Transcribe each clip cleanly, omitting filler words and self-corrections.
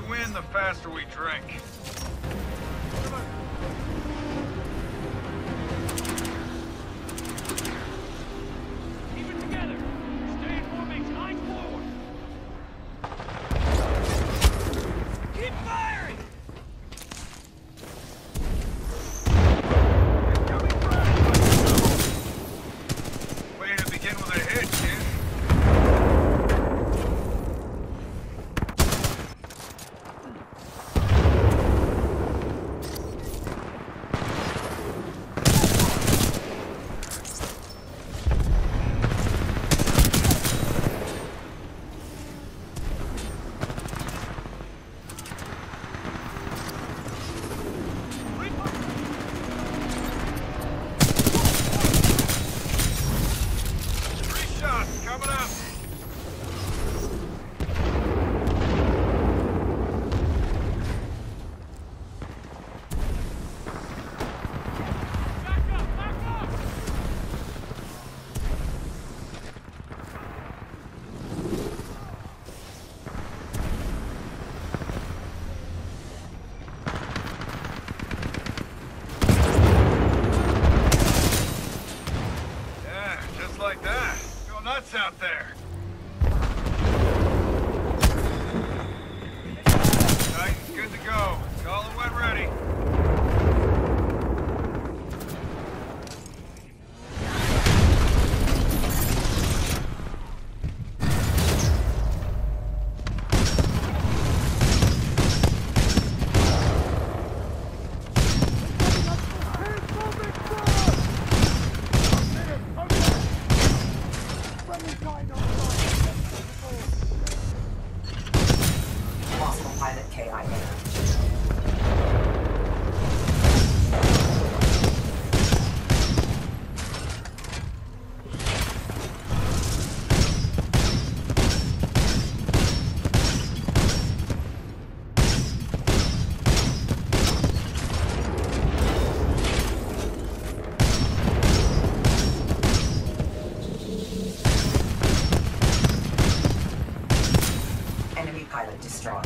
win, the faster we drink. Keep it together. Stay in formation. Eyes forward. Keep firing! Way to begin with a hit, kid. Coming up! Back up! Back up! Yeah, just like that. Go nuts out there. Titan's good to go. Call it when ready. Possible pilot KIA. Enemy pilot destroyed.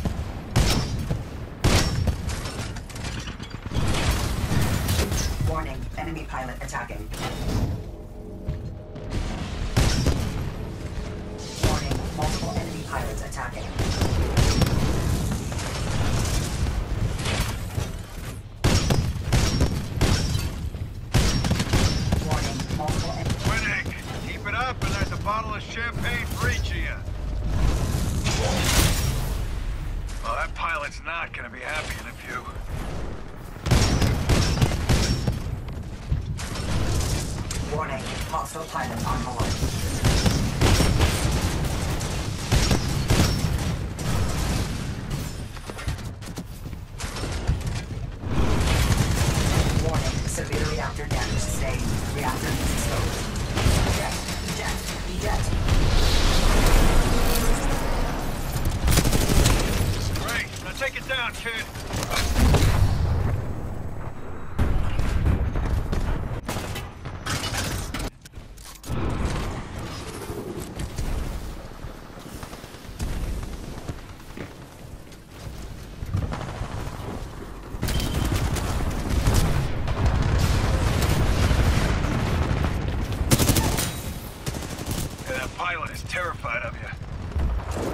Warning, enemy pilot attacking. Warning, multiple enemy pilots attacking. Warning, multiple enemy... Winning. Keep it up, and there's a bottle of champagne for each of you. Well, that pilot's not gonna be happy in a few. Warning, hostile pilot on board. Warning, severe reactor damage sustained. Reactor is exposed. Eject, eject, eject. Great. Now take it down, kid. Yeah, that pilot is terrified of you.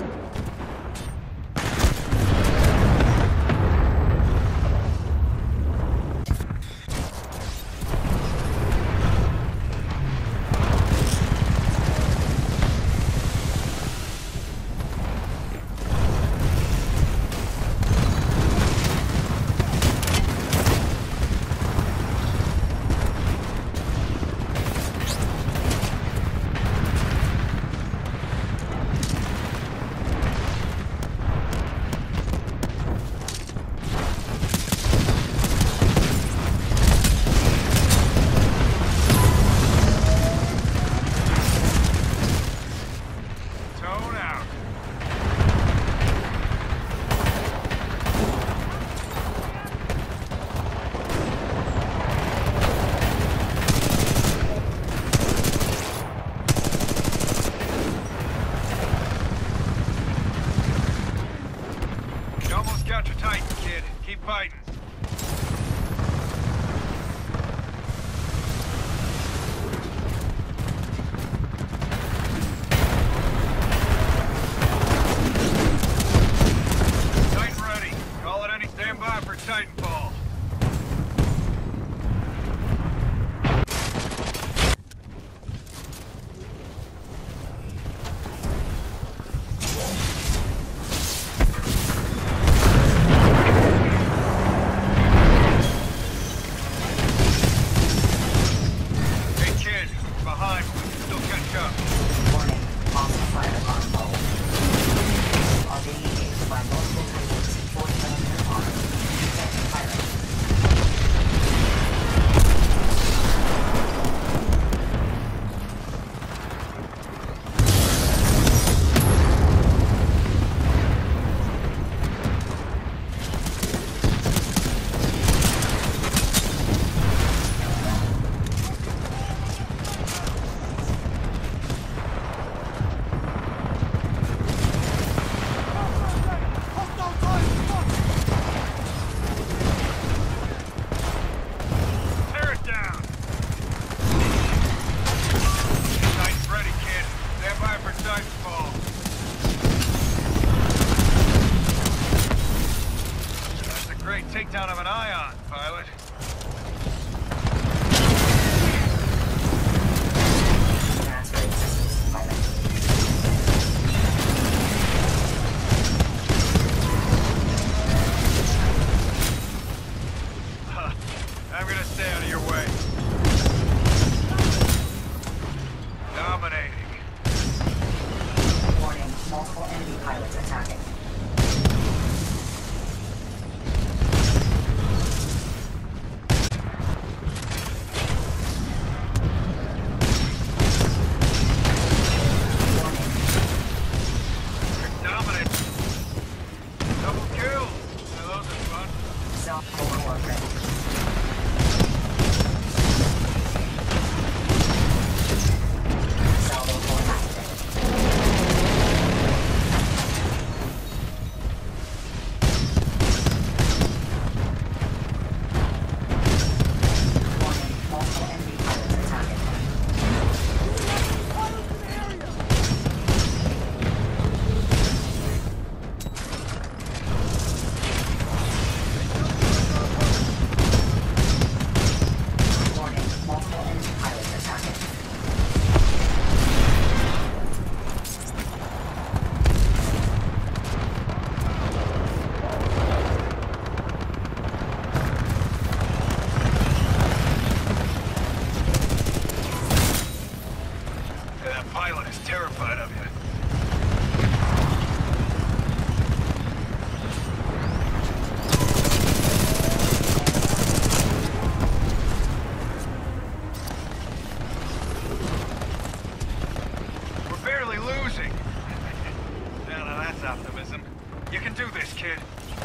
Keep fighting. Titan ready. Call it any standby for Titanfall. Takedown of an ion, pilot. I'm gonna stay out of your way. Dominating. Warning, multiple enemy pilots attacking. Pilot is terrified of you. We're barely losing. Now that's optimism. You can do this, kid.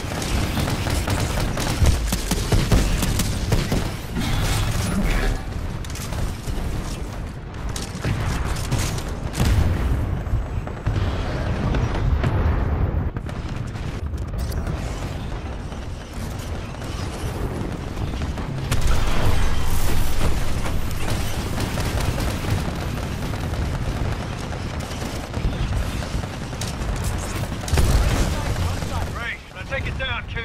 Take it down, kid.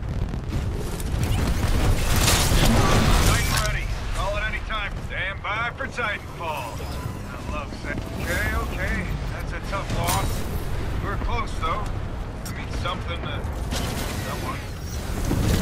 Titan ready. Call it any time. Stand by for Titanfall. I love that. Okay. That's a tough loss. We were close, though. I mean, something to someone.